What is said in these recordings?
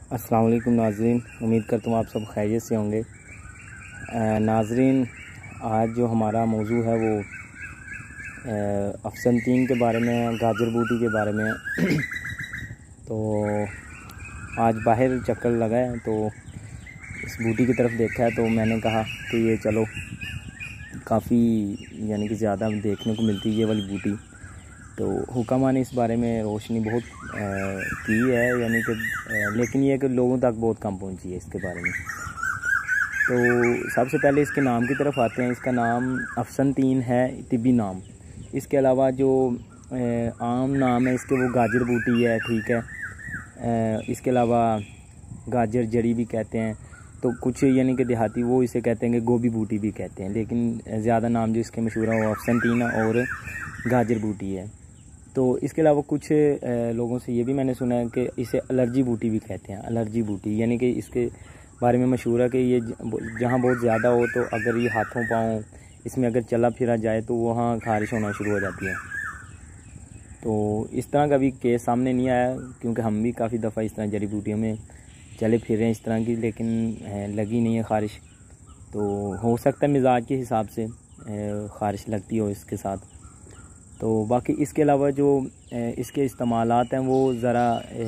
अस्सलाम वालेकुम नाज़रीन, उम्मीद करता हूँ आप सब खैरियत से होंगे। नाज़रीन, आज जो हमारा मौजू है वो अफसनतीन के बारे में, गाजर बूटी के बारे में तो आज बाहर चक्कर लगा है तो इस बूटी की तरफ देखा है तो मैंने कहा कि ये चलो, काफ़ी यानी कि ज़्यादा देखने को मिलती है ये वाली बूटी। तो हुक्मा ने इस बारे में रोशनी बहुत की है, यानी कि लेकिन ये कि लोगों तक बहुत कम पहुंची है इसके बारे में। तो सबसे पहले इसके नाम की तरफ आते हैं। इसका नाम अफसनतीन है, तिब्बी नाम। इसके अलावा जो आम नाम है इसके वो गाजर बूटी है, ठीक है। इसके अलावा गाजर जड़ी भी कहते हैं। तो कुछ यानी कि देहाती वो इसे कहते हैं कि गोभी बूटी भी कहते हैं, लेकिन ज़्यादा नाम जो इसके मशहूर है वो अफसनतीन और गाजर बूटी है। तो इसके अलावा कुछ लोगों से ये भी मैंने सुना है कि इसे एलर्जी बूटी भी कहते हैं। एलर्जी बूटी यानी कि इसके बारे में मशहूर है कि ये जहाँ बहुत ज़्यादा हो तो अगर ये हाथों पाँव इसमें अगर चला फिरा जाए तो वहाँ खारिश होना शुरू हो जाती है। तो इस तरह का भी केस सामने नहीं आया, क्योंकि हम भी काफ़ी दफ़ा इस तरह जड़ी बूटियों में चले फिर रहे हैं इस तरह की, लेकिन लगी नहीं है खारिश। तो हो सकता है मिजाज के हिसाब से खारिश लगती हो इसके साथ। तो बाकी इसके अलावा जो इसके इस्तेमालात हैं वो ज़रा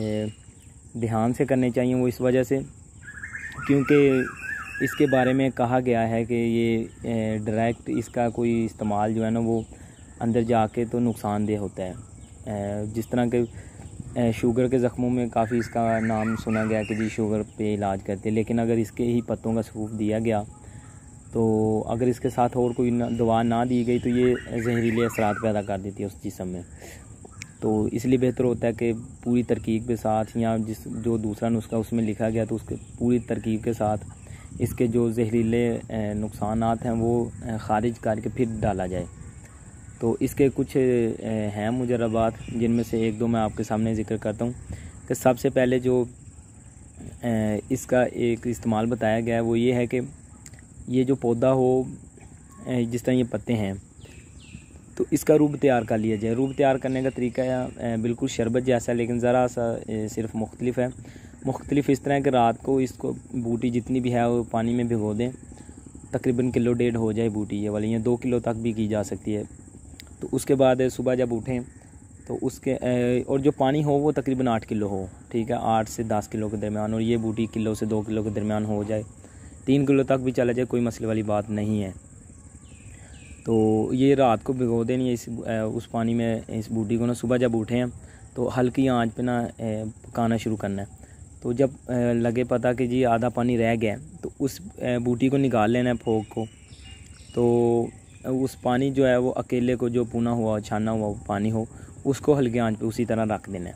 ध्यान से करने चाहिए। वो इस वजह से क्योंकि इसके बारे में कहा गया है कि ये डायरेक्ट इसका कोई इस्तेमाल जो है ना वो अंदर जाके तो नुकसानदेह होता है। जिस तरह के शुगर के ज़ख्मों में काफ़ी इसका नाम सुना गया कि जी शुगर पे इलाज करते हैं, लेकिन अगर इसके ही पत्तों का सूप दिया गया तो अगर इसके साथ और कोई दवा ना दी गई तो ये जहरीले असरात पैदा कर देती है उस जिस्म में। तो इसलिए बेहतर होता है कि पूरी तरकीब के साथ, या जो दूसरा नुस्खा उसमें लिखा गया तो उसके पूरी तरकीब के साथ इसके जो जहरीले नुकसानात हैं वो ख़ारिज करके फिर डाला जाए। तो इसके कुछ हैं मुजरबात, जिनमें से एक दो मैं आपके सामने ज़िक्र करता हूँ। कि सबसे पहले जो इसका एक इस्तेमाल बताया गया है वो ये है कि ये जो पौधा हो, जिस तरह ये पत्ते हैं, तो इसका रूब तैयार कर लिया जाए। रूब तैयार करने का तरीका बिल्कुल शरबत जैसा, लेकिन ज़रा सा सिर्फ मुख्तलिफ है। मुख्तलिफ इस तरह है कि रात को इसको बूटी जितनी भी है वो पानी में भिगो दें, तकरीबन किलो डेढ़ हो जाए बूटी ये वाली, या 2 किलो तक भी की जा सकती है। तो उसके बाद सुबह जब उठें तो उसके और जो पानी हो वो तकरीबन 8 किलो हो, ठीक है, 8 से 10 किलो के दरमियान, और ये बूटी किलो से 2 किलो के दरमियान हो जाए। 3 किलो तक भी चला जाए, कोई मसले वाली बात नहीं है। तो ये रात को भिगो देनी है उस पानी में इस बूटी को ना। सुबह जब उठे हैं तो हल्की आंच पे ना पकाना शुरू करना है। तो जब लगे पता कि जी आधा पानी रह गया तो उस बूटी को निकाल लेना है, फोक को। तो उस पानी जो है वो अकेले को जो पुना हुआ छाना हुआ पानी हो उसको हल्की आंच पे उसी तरह रख देना है।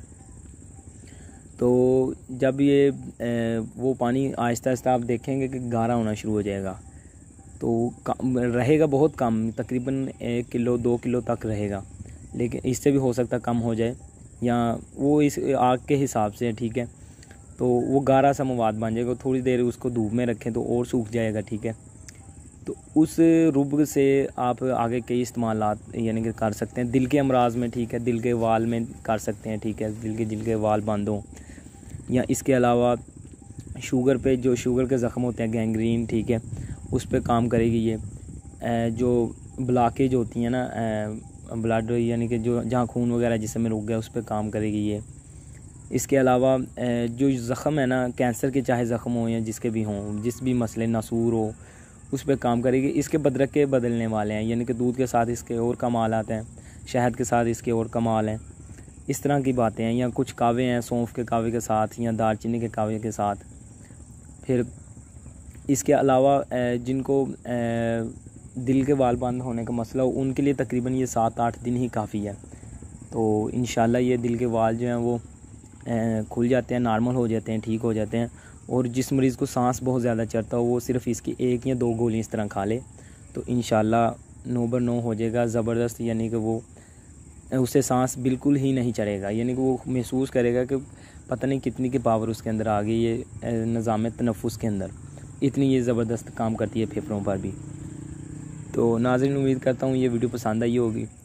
तो जब ये वो पानी आहिस्ता आहिस्ता आप देखेंगे कि गाढ़ा होना शुरू हो जाएगा, तो रहेगा बहुत कम, तकरीबन 1 किलो 2 किलो तक रहेगा, लेकिन इससे भी हो सकता कम हो जाए, या वो इस आग के हिसाब से, ठीक है। तो वो गाढ़ा सा मवाद बन जाएगा। थोड़ी देर उसको धूप में रखें तो और सूख जाएगा, ठीक है। तो उस रुब से आप आगे कई इस्तेमालात यानी कि कर सकते हैं। दिल के अमराज में, ठीक है, दिल के वाल में कर सकते हैं, ठीक है, दिल के वाल बंद हों, या इसके अलावा शुगर पे जो शुगर के ज़ख्म होते हैं, गैंग्रीन, ठीक है, उस पे काम करेगी ये। जो ब्लॉकेज होती हैं ना ब्लड, यानी कि जो जहाँ खून वगैरह जिसम में रुक गया उस पे काम करेगी ये। इसके अलावा जो ज़ख्म है ना, कैंसर के चाहे ज़ख्म हो या जिसके भी हों, जिस भी मसले नसूर हो, उस पे काम करेगी। इसके बदरके बदलने वाले हैं, यानी कि दूध के साथ इसके और कमाल आते हैं, शहद के साथ इसके और कमाल हैं, इस तरह की बातें हैं। या कुछ कावे हैं सौंफ के कावे के साथ, या दालचीनी के कावे के साथ। फिर इसके अलावा जिनको दिल के वाल बंद होने का मसला हो उनके लिए तकरीबन ये 7-8 दिन ही काफ़ी है। तो इंशाल्लाह ये दिल के वाल जो हैं वो खुल जाते हैं, नॉर्मल हो जाते हैं, ठीक हो जाते हैं। और जिस मरीज़ को सांस बहुत ज़्यादा चढ़ता हो वो सिर्फ इसकी 1 या 2 गोली इस तरह खा ले तो इंशाल्लाह 9/9 हो जाएगा ज़बरदस्त। यानी कि वो उसे सांस बिल्कुल ही नहीं चढ़ेगा, यानी कि वो महसूस करेगा कि पता नहीं कितनी की पावर उसके अंदर आ गई है निज़ाम तनफ़ुस के अंदर, इतनी ये ज़बरदस्त काम करती है फेफड़ों पर भी। तो नाज़रीन, उम्मीद करता हूँ ये वीडियो पसंद आई होगी।